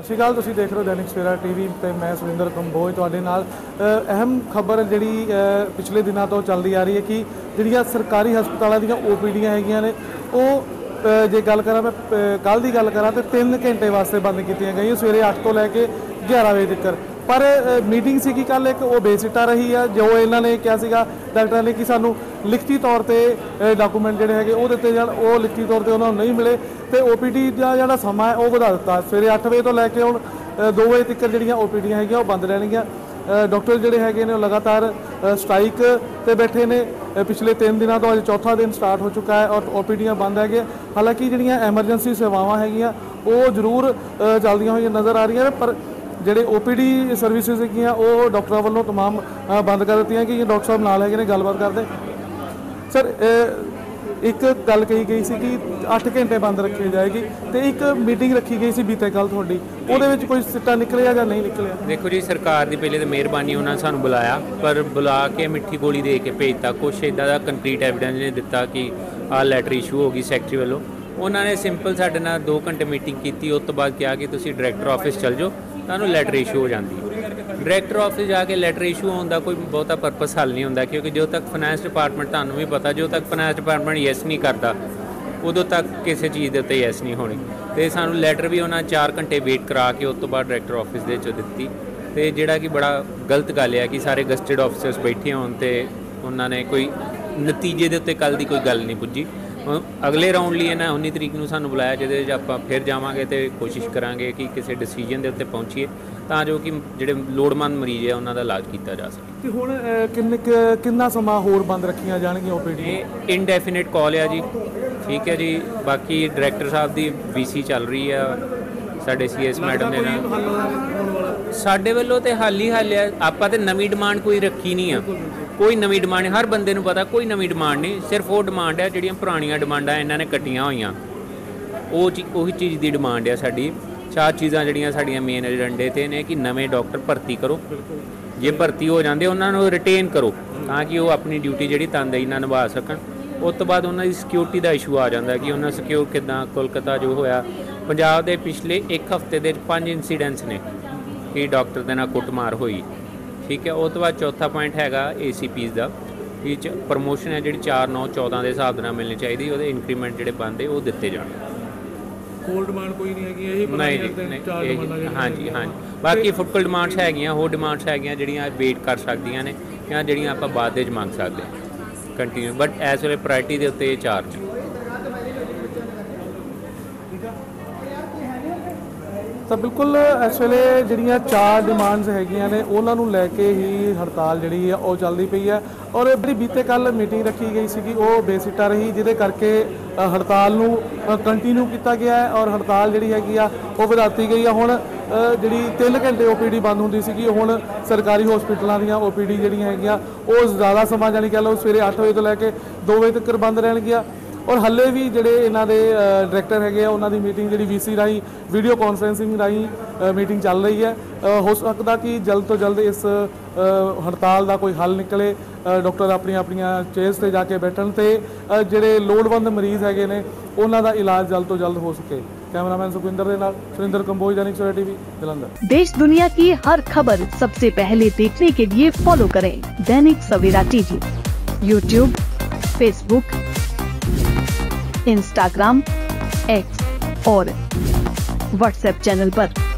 ਸ਼੍ਰੀ ਅਕਾਲ, ਤੁਸੀਂ ਦੇਖ ਰਹੇ ਹੋ दैनिक सवेरा टीवी ਤੇ ਮੈਂ ਸੁਰਿੰਦਰ ਕੰਬੋਜ ਤੁਹਾਡੇ ਨਾਲ। ਅਹਿਮ ਖਬਰ ਜਿਹੜੀ ਪਿਛਲੇ ਦਿਨਾਂ ਤੋਂ ਚੱਲਦੀ ਆ ਰਹੀ ਹੈ ਕਿ ਜਿਹੜੀਆਂ ਸਰਕਾਰੀ ਹਸਪਤਾਲਾਂ ਦੀਆਂ OPDਆਂ ਹੈਗੀਆਂ ਨੇ ਉਹ ਜੇ ਗੱਲ ਕਰਾਂ ਮੈਂ ਕੱਲ੍ਹ ਦੀ ਗੱਲ ਕਰਾਂ ਤਾਂ 3 ਘੰਟੇ ਵਾਸਤੇ ਬੰਦ ਕੀਤੀਆਂ ਗਈਆਂ, ਸਵੇਰੇ 8 ਤੋਂ ਲੈ ਕੇ 11 ਵਜੇ ਤੱਕ। पर मीटिंग सी कल एक वो बेसिटा रही है जो इन्होंने क्या सीगा डॉक्टर ने कि सानू लिखती तौर पर डॉकूमेंट जोड़े है वो दिते जान, वो लिखती तौर पर उन्होंने नहीं मिले तो OPD का जोड़ा समा है वो बढ़ा दिता। सवेरे 8 बजे तो लैके हुण 2 बजे तक जो OPDयां है बंद रहणगियां। डॉक्टर जोड़े है लगातार स्ट्राइक पर बैठे ने, पिछले 3 दिनों तो अज चौथा दिन स्टार्ट हो चुका है और OPDयां बंद है। हालांकि जिहड़ियां एमरजेंसी सेवावां हैगियां वो जरूर चलदियां होईयां नज़र आ रही हैं, पर ਜਿਹੜੇ OPD ਸਰਵਿਸਿਜ਼ ਹੈਗੀਆਂ ਉਹ ਡਾਕਟਰਾਂ ਵੱਲੋਂ तमाम ਬੰਦ ਕਰ ਦਿੱਤੀਆਂ ਕਿ ਡਾਕਟਰ ਸਾਹਿਬ ਨਾਲ ਹੈਗੇ ਨੇ, ਗੱਲਬਾਤ ਕਰਦੇ। ਸਰ, ਇੱਕ ਗੱਲ ਕਹੀ ਗਈ ਸੀ ਕਿ 8 ਘੰਟੇ ਬੰਦ ਰੱਖੀ ਜਾਏਗੀ ਤੇ ਇੱਕ ਮੀਟਿੰਗ ਰੱਖੀ ਗਈ ਸੀ ਬੀਤੇ ਕੱਲ ਤੁਹਾਡੀ, ਉਹਦੇ ਵਿੱਚ ਕੋਈ ਸਿੱਟਾ ਨਿਕਲਿਆ ਜਾਂ ਨਹੀਂ ਨਿਕਲਿਆ? ਦੇਖੋ ਜੀ, ਸਰਕਾਰ ਦੀ ਪਹਿਲੇ ਤਾਂ ਮਿਹਰਬਾਨੀ, ਉਹਨਾਂ ਨੇ ਸਾਨੂੰ ਬੁਲਾਇਆ ਪਰ ਬੁਲਾ ਕੇ ਮਿੱਠੀ ਗੋਲੀ ਦੇ ਕੇ ਭੇਜਤਾ। ਕੁਛ ਇੱਦਾਂ ਦਾ ਕੰਕਰੀਟ ਐਵੀਡੈਂਸ ਨਹੀਂ ਦਿੱਤਾ ਕਿ ਆਹ ਲੈਟਰ ਇਸ਼ੂ ਹੋ ਗਈ ਸੈਕਟਰੀ ਵੱਲੋਂ। ਉਹਨਾਂ ਨੇ ਸਿੰਪਲ ਸਾਡੇ ਨਾਲ 2 ਘੰਟੇ ਮੀਟਿੰਗ ਕੀਤੀ, ਉਸ ਤੋਂ ਬਾਅਦ ਕਿਹਾ ਕਿ ਤੁਸੀਂ ਡਾਇਰੈਕਟਰ ਆਫਿਸ ਚੱਲ ਜਾਓ, ਤੁਹਾਨੂੰ ਲੈਟਰ ਇਸ਼ੂ ਹੋ ਜਾਂਦੀ ਹੈ। ਡਾਇਰੈਕਟਰ ਆਫਿਸ ਜਾ ਕੇ ਲੈਟਰ ਇਸ਼ੂ ਹੋਣ ਦਾ ਕੋਈ ਬਹੁਤਾ ਪਰਪਸ ਹੱਲ ਨਹੀਂ ਹੁੰਦਾ, ਕਿਉਂਕਿ ਜਦੋਂ ਤੱਕ ਫਾਈਨੈਂਸ ਡਿਪਾਰਟਮੈਂਟ, ਤੁਹਾਨੂੰ ਵੀ ਪਤਾ, ਜਦੋਂ ਤੱਕ ਫਾਈਨੈਂਸ ਡਿਪਾਰਟਮੈਂਟ ਯੈਸ ਨਹੀਂ ਕਰਦਾ ਉਦੋਂ ਤੱਕ ਕਿਸੇ ਚੀਜ਼ ਦੇ ਉੱਤੇ ਯੈਸ ਨਹੀਂ ਹੋਣੀ। ਅਤੇ ਸਾਨੂੰ ਲੈਟਰ ਵੀ ਉਹਨਾਂ 4 ਘੰਟੇ ਵੇਟ ਕਰਾ ਕੇ ਉਸ ਤੋਂ ਬਾਅਦ ਡਾਇਰੈਕਟਰ ਆਫਿਸ ਦੇ ਵਿੱਚ ਦਿੱਤੀ, ਅਤੇ ਜਿਹੜਾ ਕਿ ਬੜਾ ਗਲਤ ਗੱਲ ਹੈ ਕਿ ਸਾਰੇ ਗਸਟਡ ਆਫਿਸਰਸ ਬੈਠੇ ਹੋਣ ਅਤੇ ਉਹਨਾਂ ਨੇ ਕੋਈ ਨਤੀਜੇ ਦੇ ਉੱਤੇ ਕੱਲ੍ਹ ਦੀ ਕੋਈ ਗੱਲ ਨਹੀਂ ਪੁੱਜੀ। ਅਗਲੇ ਰਾਊਂਡ ਲਈ ਇਹਨਾਂ 19 ਤਰੀਕ ਨੂੰ ਸਾਨੂੰ ਬੁਲਾਇਆ, ਜਿਹਦੇ ਵਿੱਚ ਆਪਾਂ ਫਿਰ ਜਾਵਾਂਗੇ ਅਤੇ ਕੋਸ਼ਿਸ਼ ਕਰਾਂਗੇ ਕਿ ਕਿਸੇ ਡਿਸੀਜਨ ਦੇ ਉੱਤੇ ਪਹੁੰਚੀਏ ਤਾਂ ਜੋ ਕਿ ਜਿਹੜੇ ਲੋੜਵੰਦ ਮਰੀਜ਼ ਹੈ ਉਹਨਾਂ ਦਾ ਇਲਾਜ ਕੀਤਾ ਜਾ ਸਕੇ। ਤੇ ਹੁਣ ਕਿੰਨਾ ਸਮਾਂ ਹੋਰ ਬੰਦ ਰੱਖੀਆਂ ਜਾਣਗੀਆਂ OPD? ਇਹ ਇਨਡੈਫੀਨਿਟ ਕਾਲ ਹੈ ਜੀ, ਠੀਕ ਹੈ ਜੀ। ਬਾਕੀ ਡਾਇਰੈਕਟਰ ਸਾਹਿਬ ਦੀ VC ਚੱਲ ਰਹੀ ਹੈ ਸਾਡੇ CS ਮੈਡਮ ਦੇ ਨਾਲ। ਸਾਡੇ ਵੱਲੋਂ ਤਾਂ ਹੱਲ ਹੀ ਹੱਲ ਹੈ, ਆਪਾਂ ਤਾਂ ਨਵੀਂ ਡਿਮਾਂਡ ਕੋਈ ਰੱਖੀ ਨਹੀਂ ਆ, ਕੋਈ ਨਵੀਂ ਡਿਮਾਂਡ ਹਰ ਬੰਦੇ ਨੂੰ ਪਤਾ ਕੋਈ ਨਵੀਂ ਡਿਮਾਂਡ ਨਹੀਂ, ਸਿਰਫ ਉਹ ਡਿਮਾਂਡ ਹੈ ਜਿਹੜੀਆਂ ਪੁਰਾਣੀਆਂ ਡਿਮਾਂਡਾਂ ਇਹਨਾਂ ਨੇ ਕੱਟੀਆਂ ਹੋਈਆਂ, ਉਹੀ ਚੀਜ਼ ਦੀ ਡਿਮਾਂਡ ਹੈ ਸਾਡੀ। 4 ਚੀਜ਼ਾਂ ਜਿਹੜੀਆਂ ਸਾਡੀਆਂ ਮੇਨ ਏਜੰਡੇ 'ਤੇ ਨੇ ਕਿ ਨਵੇਂ ਡਾਕਟਰ ਭਰਤੀ ਕਰੋ, ਜੇ ਭਰਤੀ ਹੋ ਜਾਂਦੇ ਉਹਨਾਂ ਨੂੰ ਰਿਟੇਨ ਕਰੋ ਤਾਂ ਕਿ ਉਹ ਆਪਣੀ ਡਿਊਟੀ ਜਿਹੜੀ ਤਨਦੇਹੀ ਨਾਲ ਨਿਭਾ ਸਕਣ। ਉਸ ਤੋਂ ਬਾਅਦ ਉਹਨਾਂ ਦੀ ਸਿਕਿਉਰਿਟੀ ਦਾ ਇਸ਼ੂ ਆ ਜਾਂਦਾ ਕਿ ਉਹਨਾਂ ਸਿਕਿਉਰ ਕਿੱਦਾਂ। ਕੋਲਕਾਤਾ ਜੋ ਹੋਇਆ, ਪੰਜਾਬ ਦੇ ਪਿਛਲੇ 1 ਹਫ਼ਤੇ ਦੇ 5 ਇੰਸੀਡੈਂਟਸ ਨੇ ਕਿ ਡਾਕਟਰ ਦੇ ਨਾਲ ਕੁੱਟਮਾਰ ਹੋਈ, ਠੀਕ ਹੈ। ਉਸ ਤੋਂ ਬਾਅਦ ਚੌਥਾ ਪੁਆਇੰਟ ਹੈਗਾ ACPs ਦਾ, ਕਿ ਪ੍ਰਮੋਸ਼ਨ ਹੈ ਜਿਹੜੀ 4, 9, 14 ਦੇ ਹਿਸਾਬ ਦੇ ਨਾਲ ਮਿਲਣੀ ਚਾਹੀਦੀ, ਉਹਦੇ ਇੰਕਰੀਮੈਂਟ ਜਿਹੜੇ ਬਣਦੇ ਉਹ ਦਿੱਤੇ ਜਾਣ। ਹੋਰ ਡਿਮਾਂਡ ਕੋਈ ਨਹੀਂ ਹੈਗੀ? ਹਾਂਜੀ। ਬਾਕੀ ਫੁੱਟਕਲ ਡਿਮਾਂਡਸ ਹੈਗੀਆਂ, ਹੋਰ ਡਿਮਾਂਡਸ ਹੈਗੀਆਂ ਜਿਹੜੀਆਂ ਵੇਟ ਕਰ ਸਕਦੀਆਂ ਨੇ ਜਾਂ ਜਿਹੜੀਆਂ ਆਪਾਂ ਬਾਅਦ ਦੇ ਵਿੱਚ ਮੰਗ ਸਕਦੇ ਹਾਂ ਕੰਟੀਨਿਊ, ਬਟ ਇਸ ਵੇਲੇ ਪ੍ਰਾਇਰਟੀ ਦੇ ਉੱਤੇ ਇਹ 4 ਨੇ। ਤਾਂ ਬਿਲਕੁਲ ਇਸ ਵੇਲੇ ਜਿਹੜੀਆਂ 4 ਡਿਮਾਂਡਸ ਹੈਗੀਆਂ ਨੇ ਉਹਨਾਂ ਨੂੰ ਲੈ ਕੇ ਹੀ ਹੜਤਾਲ ਜਿਹੜੀ ਆ ਉਹ ਚੱਲਦੀ ਪਈ ਹੈ। ਔਰ ਜਿਹੜੀ ਬੀਤੇ ਕੱਲ੍ਹ ਮੀਟਿੰਗ ਰੱਖੀ ਗਈ ਸੀਗੀ ਉਹ ਬੇਸਿੱਟਾ ਰਹੀ, ਜਿਹਦੇ ਕਰਕੇ ਹੜਤਾਲ ਨੂੰ ਕੰਟੀਨਿਊ ਕੀਤਾ ਗਿਆ ਹੈ ਔਰ ਹੜਤਾਲ ਜਿਹੜੀ ਹੈਗੀ ਆ ਉਹ ਵਧਾਤੀ ਗਈ ਆ। ਹੁਣ ਜਿਹੜੀ 3 ਘੰਟੇ OPD ਬੰਦ ਹੁੰਦੀ ਸੀਗੀ, ਹੁਣ ਸਰਕਾਰੀ ਹਸਪਤਾਲਾਂ ਦੀਆਂ OPD ਜਿਹੜੀਆਂ ਹੈਗੀਆਂ ਉਹ ਜ਼ਿਆਦਾ ਸਮਾਂ ਜਾਣੀ ਕਹਿ ਲਓ ਸਵੇਰੇ 8 ਵਜੇ ਤੋਂ ਲੈ ਕੇ 2 ਵਜੇ ਤੱਕ ਬੰਦ ਰਹਿਣਗੀਆਂ। ਔਰ ਹੱਲੇ ਵੀ ਜਿਹੜੇ ਇਹਨਾਂ ਦੇ ਡਾਇਰੈਕਟਰ ਹੈਗੇ ਆ ਉਹਨਾਂ ਦੀ ਮੀਟਿੰਗ ਜਿਹੜੀ VC ਰਾਹੀਂ ਵੀਡੀਓ ਕਾਨਫਰੰਸਿੰਗ ਰਾਹੀਂ ਮੀਟਿੰਗ ਚੱਲ ਰਹੀ ਹੈ। ਹੋ ਸਕਦਾ ਕਿ ਜਲਦ ਤੋਂ ਜਲਦ ਇਸ ਹੜਤਾਲ ਦਾ ਕੋਈ ਹੱਲ ਨਿਕਲੇ, ਡਾਕਟਰ ਆਪਣੀਆਂ ਚੇਅਰਸ 'ਤੇ ਜਾ ਕੇ ਬੈਠਣ ਤੇ ਜਿਹੜੇ ਲੋੜਵੰਦ ਮਰੀਜ਼ ਹੈਗੇ ਨੇ ਉਹਨਾਂ ਦਾ ਇਲਾਜ जल्द तो जल्द हो सके। कैमरामैन सुखविंदर के नाल सुरेंद्र कंबोज, दैनिक सवेरा टीवी, जलंधर। देश दुनिया की हर खबर सबसे पहले देखने के लिए फॉलो करें Dainik Savera TV, YouTube, Facebook, Instagram, X और WhatsApp चैनल पर।